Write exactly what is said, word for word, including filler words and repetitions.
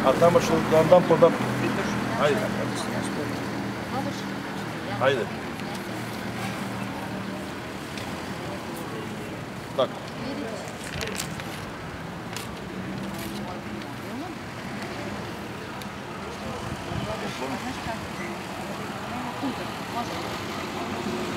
А там ще дам подам. Хайде. Хайде. Так. Знаешь как? Может.